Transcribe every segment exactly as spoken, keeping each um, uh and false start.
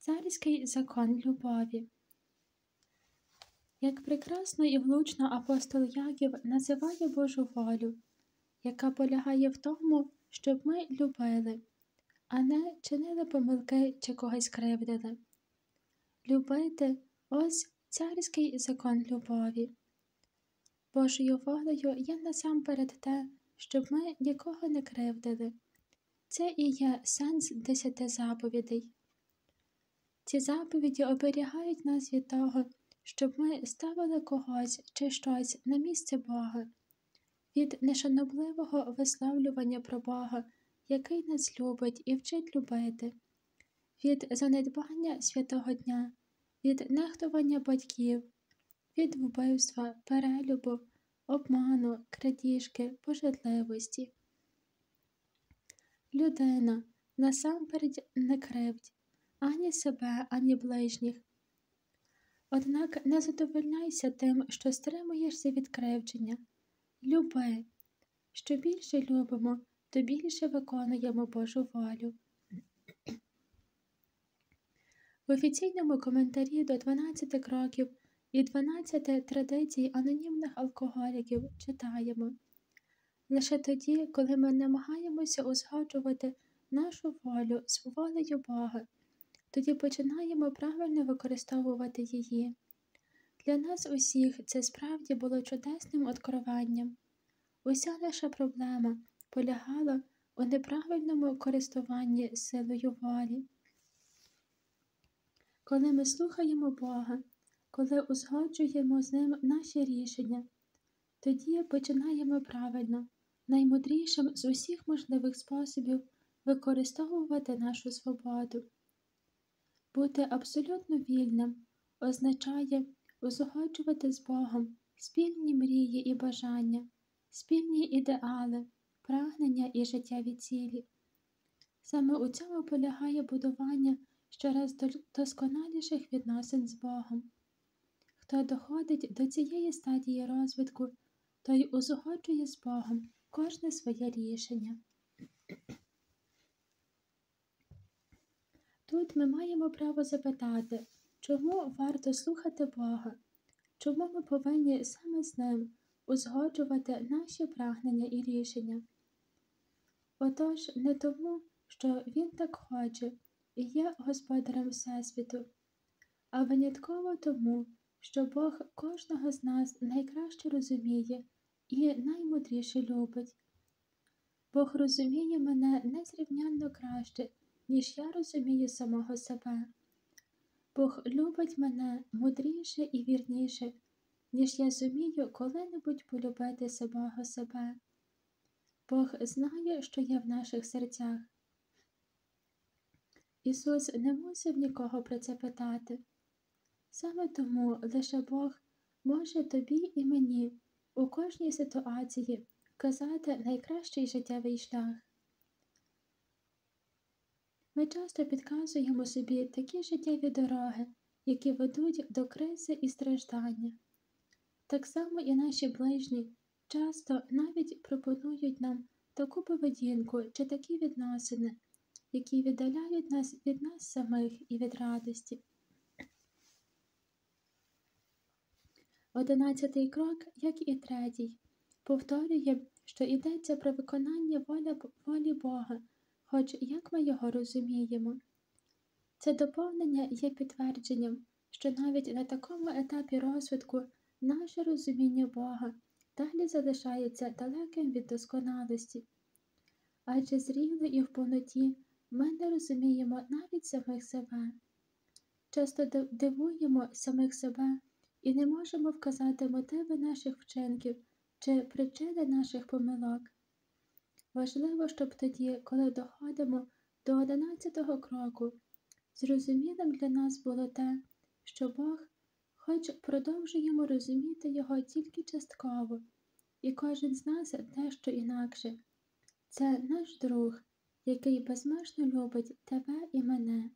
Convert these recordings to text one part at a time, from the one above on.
Царський закон любові. Як прекрасно і влучно апостол Яків називає Божу волю, яка полягає в тому, щоб ми любили, а не чинили помилки чи когось кривдили. Любити – ось царський закон любові. Божою волею є насамперед те, щоб ми нікого не кривдили. Це і є сенс десяти заповідей. Ці заповіді оберігають нас від того, щоб ми ставили когось чи щось на місце Бога, від нешанобливого висловлювання про Бога, який нас любить і вчить любити, від занедбання святого дня, від нехтування батьків, від вбивства, перелюбу, обману, крадіжки, пожадливості. Людина насамперед не кривдь ані себе, ані ближніх. Однак не задовольняйся тим, що стримуєшся від кривдження. Люби. Що більше любимо, то більше виконуємо Божу волю. В офіційному коментарі до дванадцяти кроків і дванадцяти традицій анонімних алкоголіків читаємо: лише тоді, коли ми намагаємося узгоджувати нашу волю з волею Бога, тоді починаємо правильно використовувати її. Для нас усіх це справді було чудесним откровенням. Уся наша проблема полягала у неправильному користуванні силою волі. Коли ми слухаємо Бога, коли узгоджуємо з Ним наші рішення, тоді починаємо правильно, наймудрішим з усіх можливих способів використовувати нашу свободу. Бути абсолютно вільним означає узгоджувати з Богом спільні мрії і бажання, спільні ідеали, прагнення і життєві цілі. Саме у цьому полягає будування щораз досконаліших відносин з Богом. Хто доходить до цієї стадії розвитку, той узгоджує з Богом кожне своє рішення. Тут ми маємо право запитати, чому варто слухати Бога, чому ми повинні саме з Ним узгоджувати наші прагнення і рішення. Отож, не тому, що Він так хоче і є Господарем Всесвіту, а винятково тому, що Бог кожного з нас найкраще розуміє і наймудріше любить. Бог розуміє мене незрівнянно краще, ніж я розумію самого себе. Бог любить мене мудріше і вірніше, ніж я зумію коли-небудь полюбити самого себе. Бог знає, що є в наших серцях. Ісус не мусив нікого про це питати. Саме тому лише Бог може тобі і мені у кожній ситуації вказати найкращий життєвий шлях. Ми часто підказуємо собі такі життєві дороги, які ведуть до кризи і страждання. Так само і наші ближні часто навіть пропонують нам таку поведінку чи такі відносини, які віддаляють нас від нас самих і від радості. Одинадцятий крок, як і третій, повторює, що йдеться про виконання воля, волі Бога, хоч як ми його розуміємо. Це доповнення є підтвердженням, що навіть на такому етапі розвитку наше розуміння Бога далі залишається далеким від досконалості. Адже зріли і в повноті ми не розуміємо навіть самих себе. Часто дивуємо самих себе і не можемо вказати мотиви наших вчинків чи причини наших помилок. Важливо, щоб тоді, коли доходимо до одинадцятого кроку, зрозумілим для нас було те, що Бог, хоч продовжуємо розуміти Його тільки частково, і кожен з нас дещо інакше. Це наш друг, який безмежно любить тебе і мене.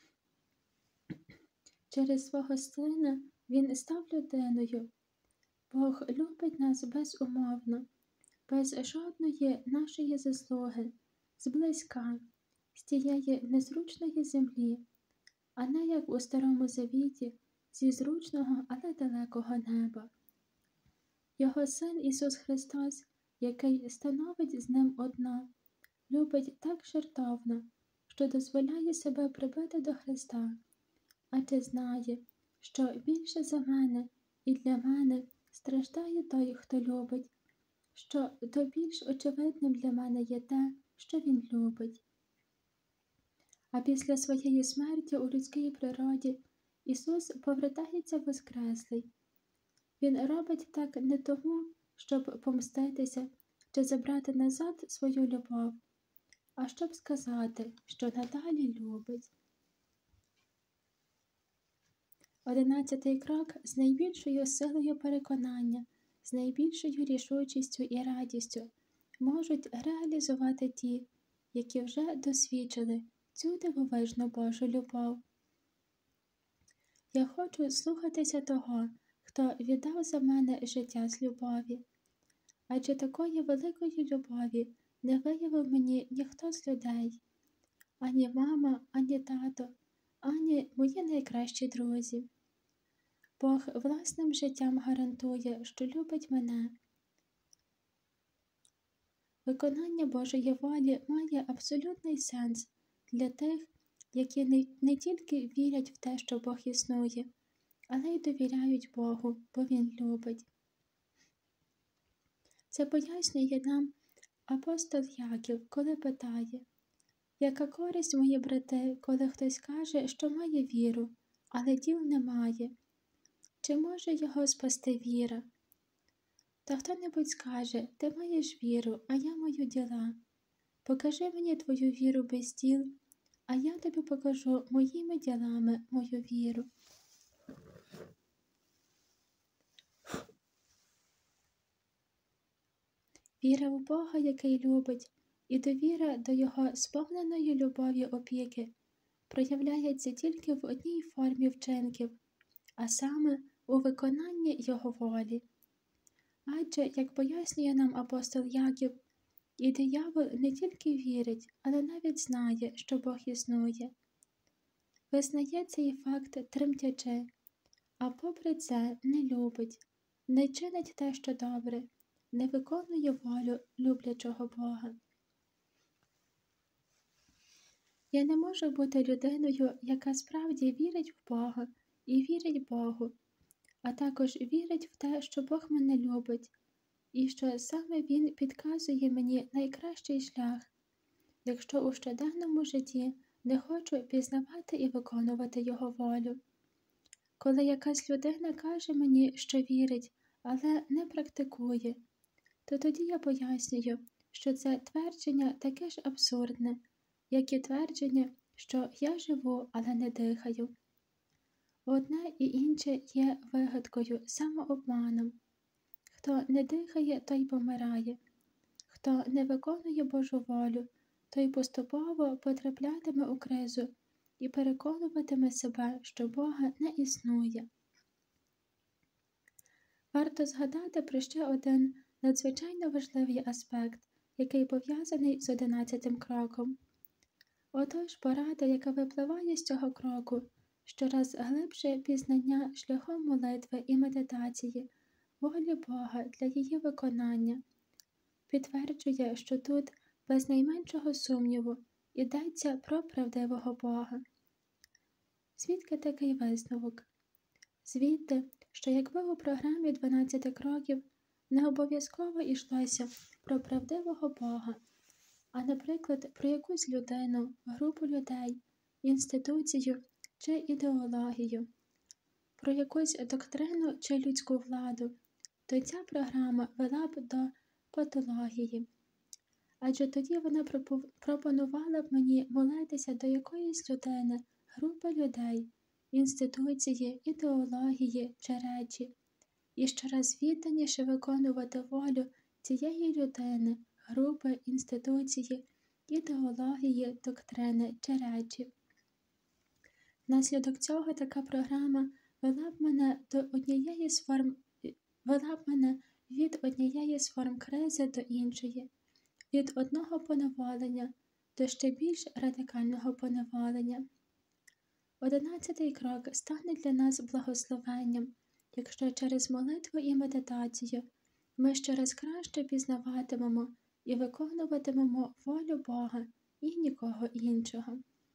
Через свого Сина Він став людиною. Бог любить нас безумовно, без жодної нашої заслуги, зблизька, з тієї незручної землі, а не як у Старому Завіті, зі зручного, але далекого неба. Його Син Ісус Христос, який становить з ним одно, любить так жертовно, що дозволяє себе прибити до Христа, адже знає, що більше за мене і для мене страждає той, хто любить, що то більш очевидним для мене є те, що Він любить. А після своєї смерті у людській природі Ісус повертається воскреслий. Він робить так не тому, щоб помститися чи забрати назад свою любов, а щоб сказати, що надалі любить. Одинадцятий крок з найбільшою силою переконання, з найбільшою рішучістю і радістю можуть реалізувати ті, які вже досвідчили цю дивовижну Божу любов. Я хочу слухатися того, хто віддав за мене життя з любові. Адже такої великої любові не виявив мені ніхто з людей. Ані мама, ані тато, ані мої найкращі друзі. Бог власним життям гарантує, що любить мене. Виконання Божої волі має абсолютний сенс для тих, які не, не тільки вірять в те, що Бог існує, але й довіряють Богу, бо Він любить. Це пояснює нам апостол Яків, коли питає: яка користь, мої брати, коли хтось каже, що має віру, але діл не має? Чи може його спасти віра? Та хто-небудь скаже: ти маєш віру, а я маю діла. Покажи мені твою віру без діл, а я тобі покажу моїми ділами мою віру. Віра в Бога, який любить, і довіра до Його сповненої любові опіки проявляється тільки в одній формі вчинків, а саме у виконанні Його волі. Адже, як пояснює нам апостол Яків, і диявол не тільки вірить, але навіть знає, що Бог існує. Визнає цей факт тремтячи, а попри це не любить, не чинить те, що добре, не виконує волю люблячого Бога. Я не можу бути людиною, яка справді вірить в Бога і вірить Богу, а також вірить в те, що Бог мене любить, і що саме Він підказує мені найкращий шлях, якщо у щоденному житті не хочу пізнавати і виконувати Його волю. Коли якась людина каже мені, що вірить, але не практикує, то тоді я пояснюю, що це твердження таке ж абсурдне, як і твердження, що я живу, але не дихаю. Одне і інше є вигадкою, самообманом. Хто не дихає, той помирає. Хто не виконує Божу волю, той поступово потраплятиме у кризу і переконуватиме себе, що Бога не існує. Варто згадати про ще один надзвичайно важливий аспект, який пов'язаний з одинадцятим кроком. Отож, порада, яка випливає з цього кроку, щораз глибше пізнання шляхом молитви і медитації волі Бога для її виконання, підтверджує, що тут без найменшого сумніву йдеться про правдивого Бога. Звідки такий висновок? Звідти, що якби у програмі дванадцяти кроків не обов'язково йшлося про правдивого Бога, а, наприклад, про якусь людину, групу людей, інституцію чи ідеологію, про якусь доктрину чи людську владу, то ця програма вела б до патології. Адже тоді вона пропонувала б мені молитися до якоїсь людини, групи людей, інституції, ідеології чи речі, і щораз відданіше виконувати волю цієї людини, групи, інституції, ідеології, доктрини чи речі. Внаслідок цього така програма вела б мене до однієї з форм, вела б мене від однієї з форм кризи до іншої, від одного поневолення до ще більш радикального поневолення. Одинадцятий крок стане для нас благословенням, якщо через молитву і медитацію ми щораз краще пізнаватимемо і виконуватимемо волю Бога і нікого іншого.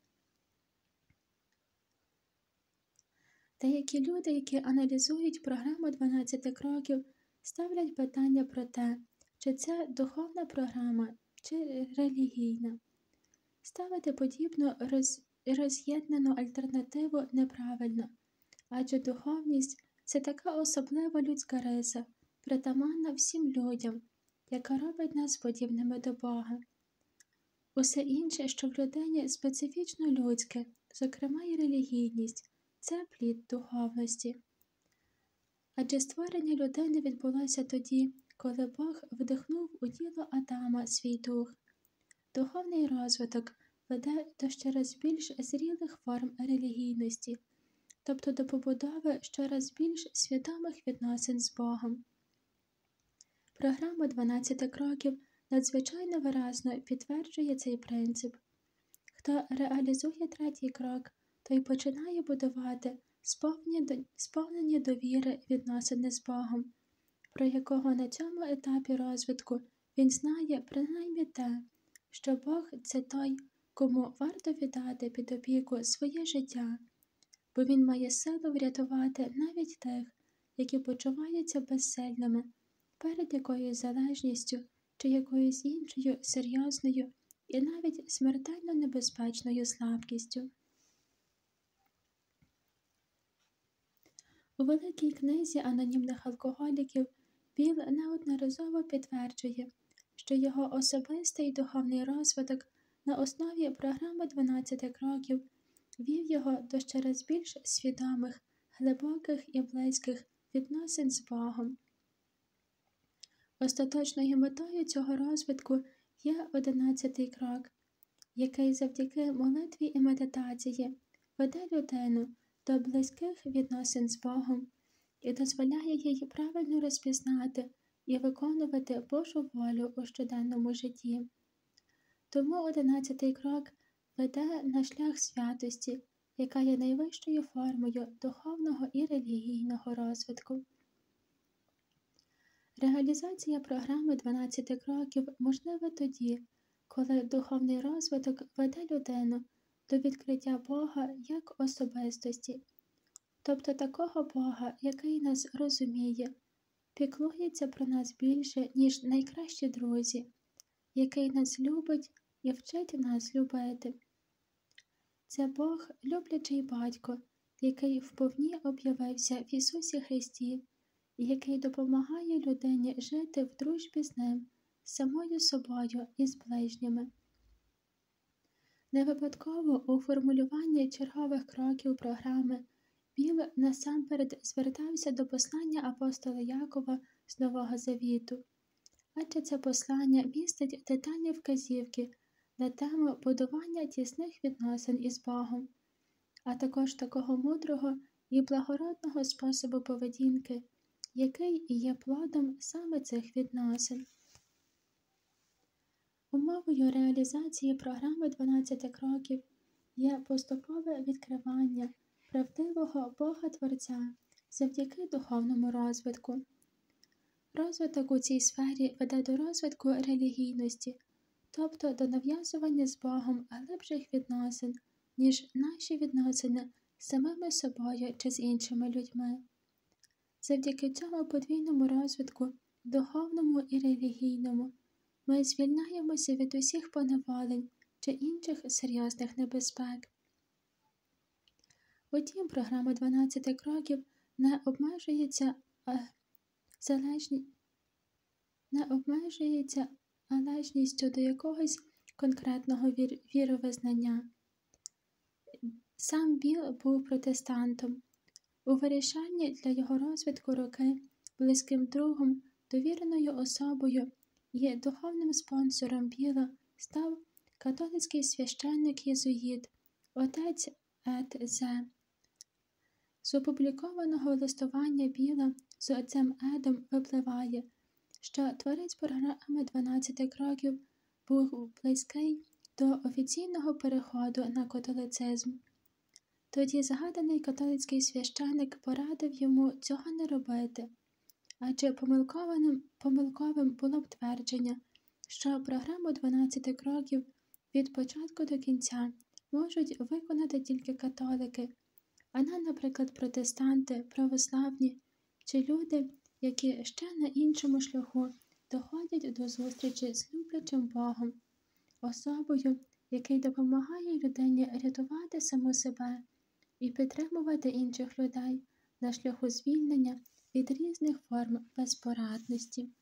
Деякі люди, які аналізують програму дванадцяти кроків, ставлять питання про те, чи це духовна програма, чи релігійна. Ставити подібну роз... роз'єднану альтернативу неправильно, адже духовність – це така особлива людська риса, притаманна всім людям, яка робить нас подібними до Бога. Усе інше, що в людині специфічно людське, зокрема і релігійність, це плід духовності. Адже створення людини відбулося тоді, коли Бог вдихнув у тіло Адама свій дух. Духовний розвиток веде до щораз більш зрілих форм релігійності, тобто до побудови щораз більш свідомих відносин з Богом. Програма дванадцяти кроків надзвичайно виразно підтверджує цей принцип. Хто реалізує третій крок, той починає будувати сповнені довіри відносини з Богом, про якого на цьому етапі розвитку він знає принаймні те, що Бог – це той, кому варто віддати під опіку своє життя, бо він має силу врятувати навіть тих, які почуваються безсильними перед якоюсь залежністю чи якоюсь іншою серйозною і навіть смертельно небезпечною слабкістю. У великій книзі анонімних алкоголіків Біл неодноразово підтверджує, що його особистий духовний розвиток на основі програми дванадцяти кроків вів його до щораз більш свідомих, глибоких і близьких відносин з Богом. Остаточною метою цього розвитку є одинадцятий крок, який завдяки молитві і медитації веде людину до близьких відносин з Богом і дозволяє їй правильно розпізнати і виконувати Божу волю у щоденному житті. Тому одинадцятий крок веде на шлях святості, яка є найвищою формою духовного і релігійного розвитку. Реалізація програми дванадцяти кроків можлива тоді, коли духовний розвиток веде людину до відкриття Бога як особистості, тобто такого Бога, який нас розуміє, піклується про нас більше, ніж найкращі друзі, який нас любить і вчить нас любити. Це Бог, люблячий батько, який вповні об'явився в Ісусі Христі, і який допомагає людині жити в дружбі з Ним, з самою собою і з ближніми. Не випадково у формулюванні чергових кроків програми Біл насамперед звертався до послання апостола Якова з Нового Завіту, адже це послання містить детальні вказівки на тему будування тісних відносин із Богом, а також такого мудрого і благородного способу поведінки, який і є плодом саме цих відносин. Умовою реалізації програми дванадцяти кроків є поступове відкривання правдивого Бога-Творця завдяки духовному розвитку. Розвиток у цій сфері веде до розвитку релігійності, тобто до нав'язування з Богом глибших відносин, ніж наші відносини з самими собою чи з іншими людьми. Завдяки цьому подвійному розвитку, духовному і релігійному, ми звільняємося від усіх поневолень чи інших серйозних небезпек. Утім, програма дванадцяти кроків не обмежується, а, залежні... не обмежується належністю до якогось конкретного вір... віровизнання. Сам Біл був протестантом. У вирішальні для його розвитку роки близьким другом, довіреною особою і духовним спонсором Біла став католицький священник-єзуїт, отець Ед Зе. З опублікованого листування Біла з отцем Едом випливає, що творець програми дванадцяти кроків був близький до офіційного переходу на католицизм. Тоді згаданий католицький священик порадив йому цього не робити, адже помилковим, помилковим було б твердження, що програму дванадцяти кроків від початку до кінця можуть виконати тільки католики, а не, наприклад, протестанти, православні чи люди, які ще на іншому шляху доходять до зустрічі з люблячим Богом, особою, який допомагає людині рятувати саму себе і підтримувати інших людей на шляху звільнення від різних форм безпорадності.